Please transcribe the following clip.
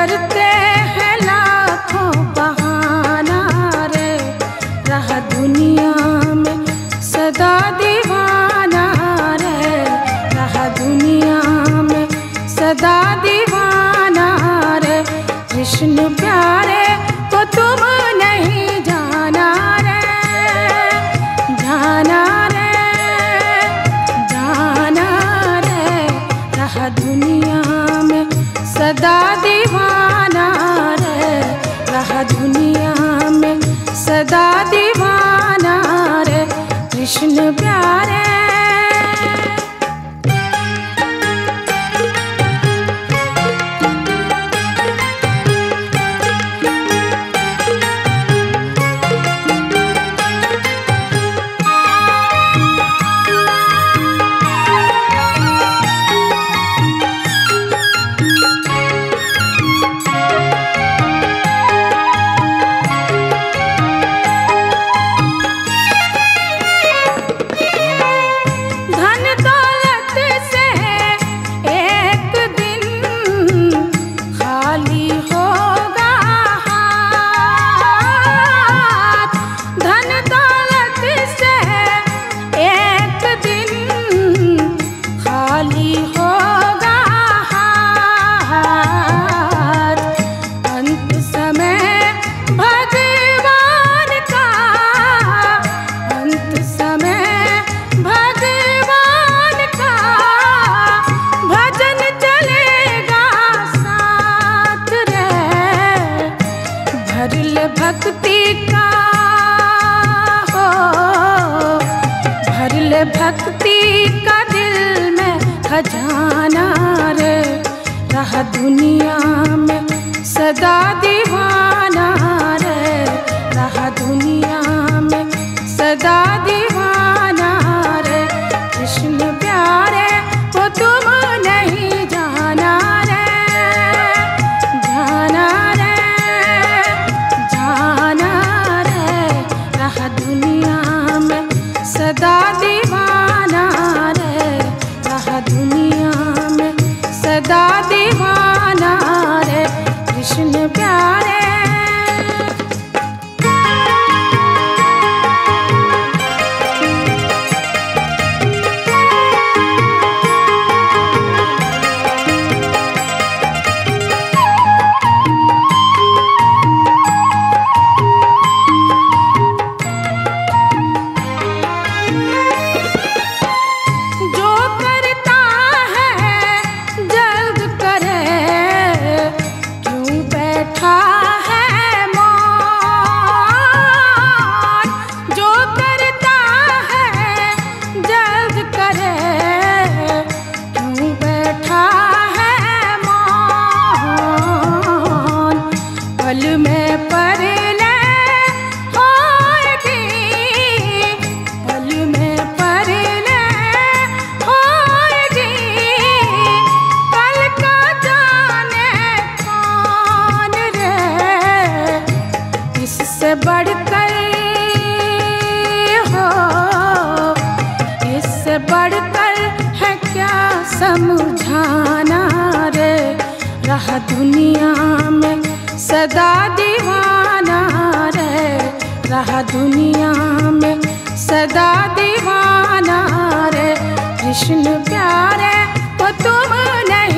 करते हैं लाखों बहाना रे, रहा दुनिया में सदा दीवाना रे, रहा दुनिया में सदा दीवाना रे। कृष्ण प्यारे को तुम नहीं जाना रे, जाना रे, जाना रे, रहा दुनिया में सदा दीवाना रे, रहा दुनिया में सदा दीवाना रे। कृष्ण प्यारे भक्ति का हो, भर ले भक्ति का दिल में खजाना रे, रहा दुनिया में सदा दीवाना रे, रहा दुनिया में सदा दीवाना रे। कृष्ण प्यारे को तुम नहीं जाना रे, जाना रे, जाना रे, रहा दुनिया में सदा दीवाना रे, रहा दुनिया में सदा दीवाना रे। कृष्ण प्यारे बढ़कर हो, इससे बढ़कर है क्या समझाना रे, रहा दुनिया में सदा दीवाना रे, रहा दुनिया में सदा दीवाना रे। कृष्ण प्यारे को तुम नहीं